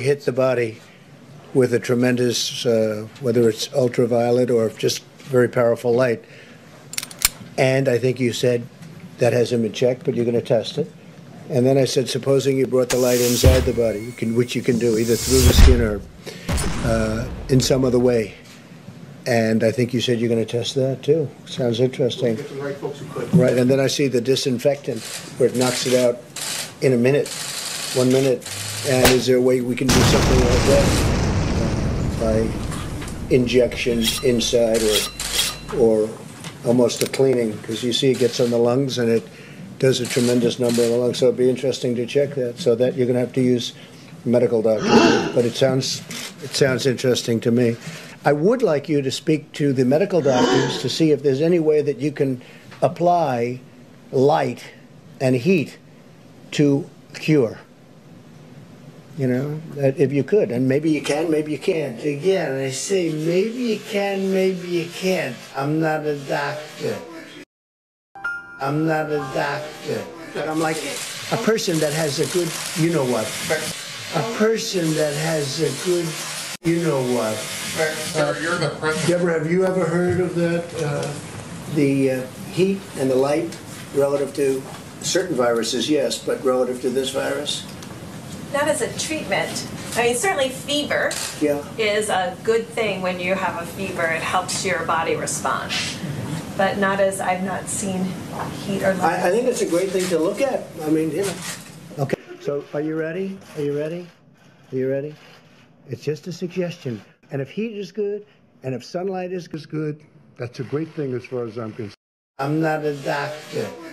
hit the body with a tremendous, whether it's ultraviolet or just very powerful light. And I think you said that hasn't been checked, but you're going to test it. And then I said, supposing you brought the light inside the body, which you can do either through the skin or in some other way. And I think you said you're going to test that too. Sounds interesting. Get the right folks who could. Right, and then I see the disinfectant where it knocks it out in a minute, 1 minute. And is there a way we can do something like that by injection inside or almost a cleaning? Because you see it gets on the lungs and it does a tremendous number on the lungs. So it'd be interesting to check that. So that you're going to have to use medical doctors. But it sounds interesting to me. I would like you to speak to the medical doctors to see if there's any way that you can apply light and heat to cure. You know, if you could. And maybe you can, maybe you can't. Again, I say maybe you can, maybe you can't. I'm not a doctor. I'm not a doctor. But I'm like a person that has a good, you know what. A person that has a good, you know what. Sir, you're the president. Deborah, have you ever heard of that? The heat and the light relative to certain viruses, yes, but relative to this virus? Not as a treatment. I mean, certainly fever is a good thing when you have a fever. It helps your body respond. But not as, I've not seen heat or light. I think it's a great thing to look at. I mean, you know. Okay, so are you ready? Are you ready? Are you ready? It's just a suggestion. And if heat is good, and if sunlight is good, that's a great thing as far as I'm concerned. I'm not a doctor.